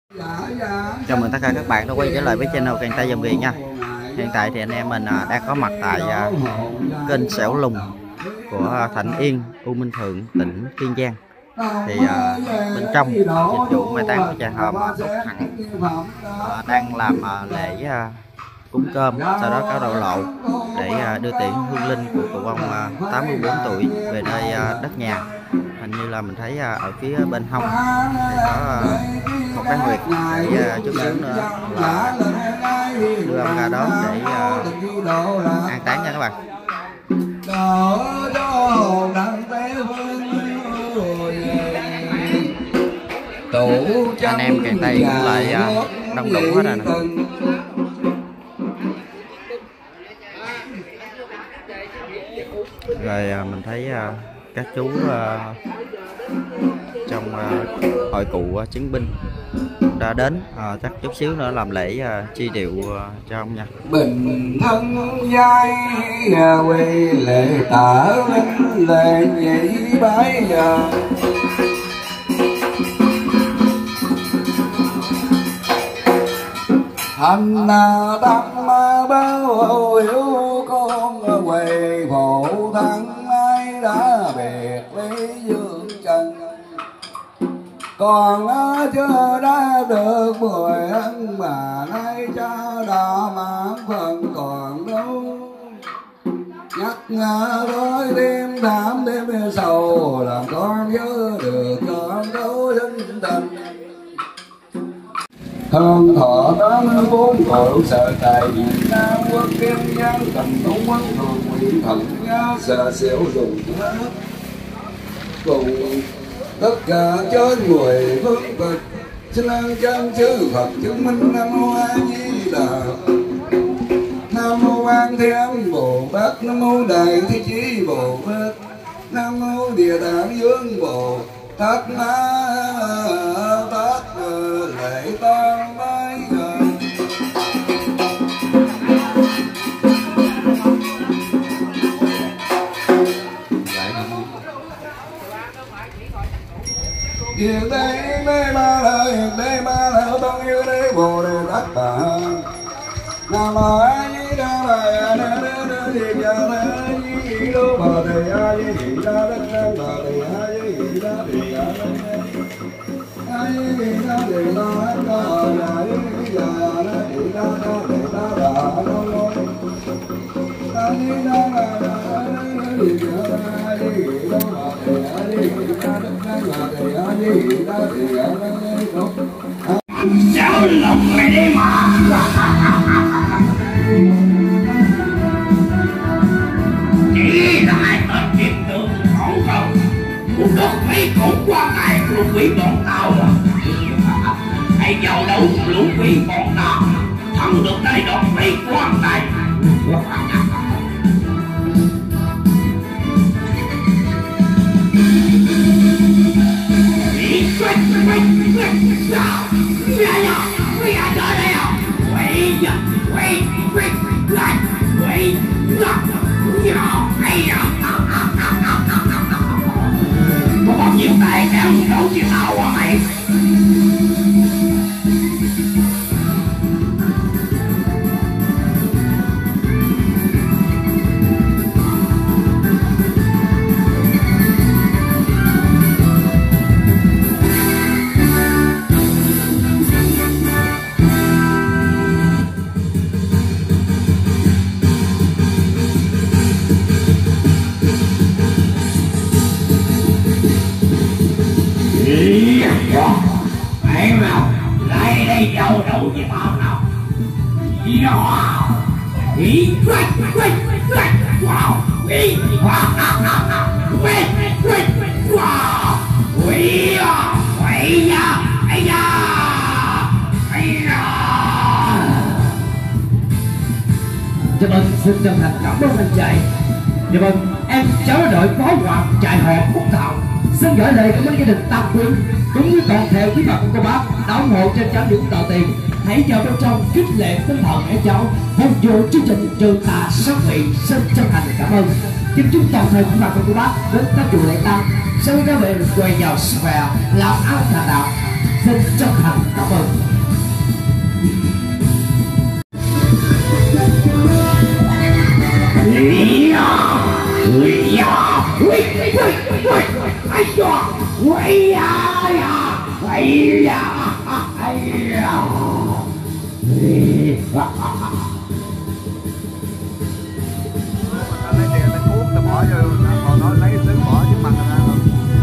Chào mừng tất cả các bạn đã quay trở lại với channel Càng Tây Dòng Ghiền nha. Hiện tại thì anh em mình đang có mặt tại kênh Sẻo Lùng của Thạnh Yên, U Minh Thượng, tỉnh Kiên Giang. Thì bên trong dịch vụ mai táng của cha Hòm Úc Hằng đang làm lễ cúng cơm, sau đó có đậu lộ để đưa tiễn hương linh của cụ ông 84 tuổi về nơi đất nhà. Hình như là mình thấy ở phía bên hông thì có một cái huyệt để chút xíu nữa là đưa ông ra đó để an táng nha các bạn. Anh em Càng Tây cũng lại đông đủ hết rồi nè. Rồi mình thấy các chú trong hội cụ chiến binh đã đến, chắc chút xíu nữa làm lễ chi điệu cho ông nha. Bình thân giai quê lệ tả linh lệ nhị bái giờ hành tâm bao hiểu con quê phổ thân ai đã biệt ly dương trần, còn chưa đã được mười ân mà nay cha đã mãn phần còn đâu. Nhắc nhở đôi đêm thảm đêm sầu làm con nhớ được con đâu sinh tình. Hơn thọ 84 cội sợ tài Việt Nam quốc kim giang cầm tống quân thường nguyện thần nhá sợ xẻo dùng hết cùng tất cả trên người vững vật xin an chân chư Phật chứng minh Nam Mô A Di Đà, Nam Mô An Thiên Bồ Tát, Nam Mô Đại Thế Chí Bồ Tát, Nam Mô Địa Tạng Dương Bồ Tát Ma Tát lễ tang bái hiện đây mê ma lợi hiện đây ma lợi tăng như đây bồ đề tát bà nam mô a di đà bà na na na di đà na di đô bà đề a di đà đất năng bà đề a di đà đề a di đà đề đà ca ya di đà na di đà na đề đà bà no no a di đà na na di đà na di đô bà đề a di đà đất năng bà đề a di đà đề a di Sẻo Lùng mày đi mà. Chỉ là ai tên kiếp tượng khổ không cũng được mấy cũng qua ngày lũ quỷ bọn tao à. Hãy vào đấu lũ quỷ bọn tao thắng được đây đột mấy quan này. Có bao nhiêu tài kéo đấu chứ tao à mày. Mày nào lại đây đâu đâu với tao nào. Wow, ý quay wow, ý wow, quay wow, quay Dạ vâng, xin chân thành cảm ơn anh trai. Dạ vâng, em cháu đội phó hoàng trại hòm Phúc Thọ xin gửi lời cảm ơn gia đình Tam Quyến cũng như toàn thể quý bà con cô bác đã ủng hộ cho cháu những tờ tiền. Hãy vào bên trong khích lệ tinh thần để cháu phục vụ chương trình trừ tà sát vị. Xin chân thành cảm ơn. Kính chúc toàn thể quý bà con cô bác đến các chùa lễ tang sau đó về quay vào sức khỏe làm áo thà đạo. Xin chân thành cảm ơn. ấy da ấy da ấy da. Lấy tiền lấy cuốc ta bỏ vô, còn nó lấy thứ bỏ chứ mặt ra luôn.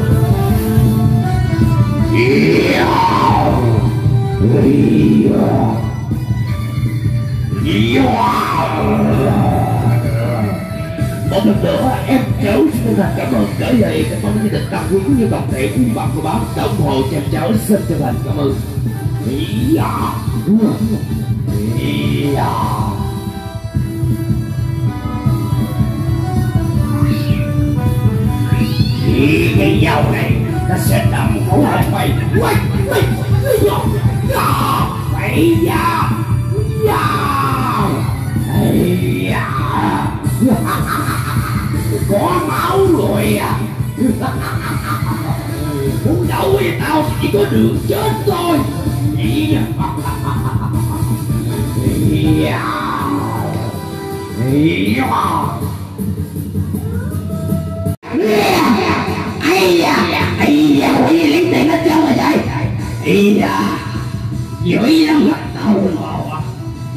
Một lần nữa em cháu xin thành cảm ơn trở lại, cảm ơn gia đình Tam Quân cũng như toàn thể quý bạn của bác đã ủng hộ cho em cháu, xin chân thành cảm ơn. Cái dao này nó sẽ đâm khẩu lại mày. Mày da có máu rồi à. Muốn đậu thì tao chỉ có đường chết thôi. Quỷ lấy tiền hết trơn rồi vậy. Dữ lắm tao ngộ à.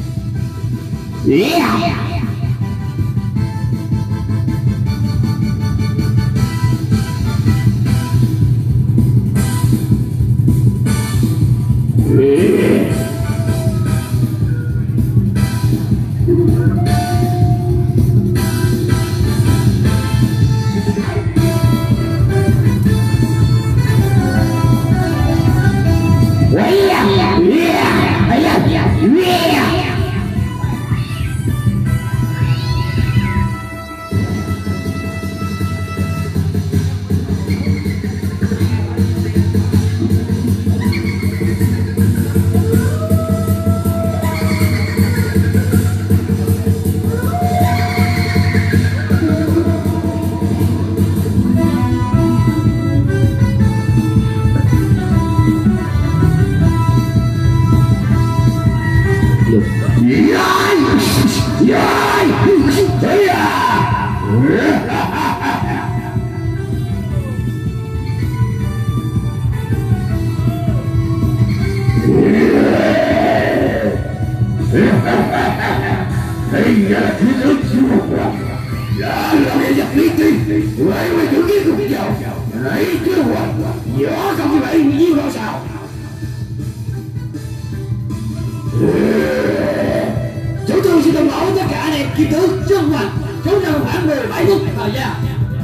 Chủ trương xin thông báo tất cả anh em kịp tướng Trương Hoành, chú đang khoảng 17 phút thời gian.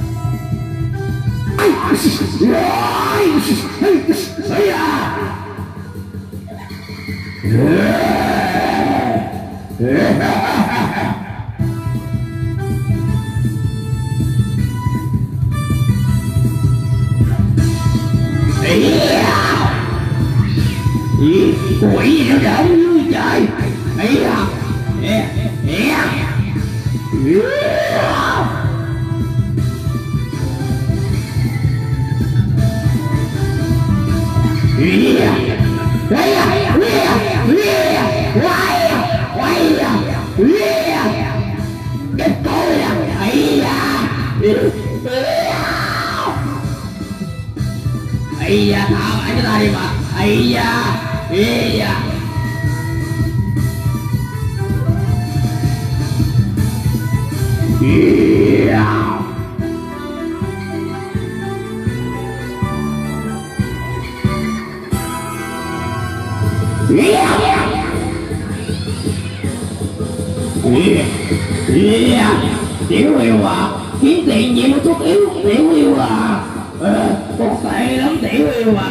Quỷ nó đỡ như trời. Thả mãi cho ta đi mà. Tiểu yêu à, kiếm tiền nhiều một chút yếu. Tiểu yêu à, con tệ lắm tiểu yêu à.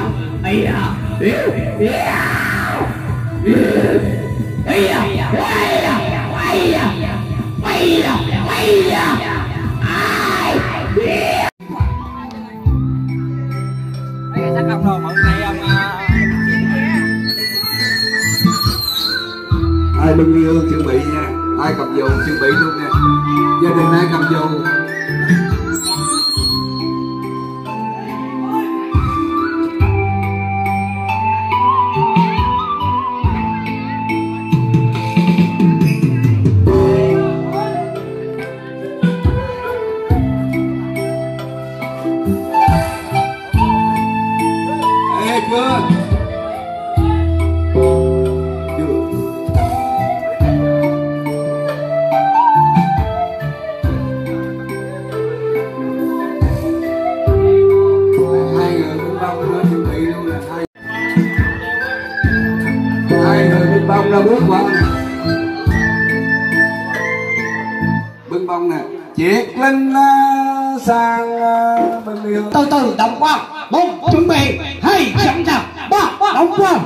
Ai bưng ly hương chuẩn bị nha, ai cầm dầu chuẩn bị luôn nha, gia đình ai cầm dầu. bông ra bước qua bưng bông nè Triệt Linh sang bên yêu. Từ từ đồng quan, một chuẩn bị, hai sẵn sàng, ba đồng quan.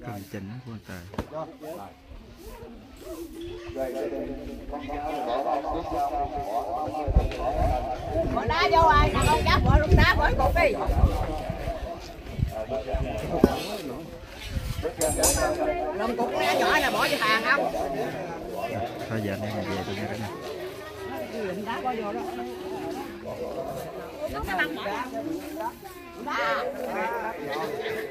Chân chính quan tài. Bỏ đá vô rồi, thằng con dám bỏ luôn đá bỏ cột đi. Lòng cục đá nhỏ là bỏ cho hàng không? Thôi giờ anh em về tôi nha cả nhà. Đá bỏ vô đó. Cái băng bỏ. Đá.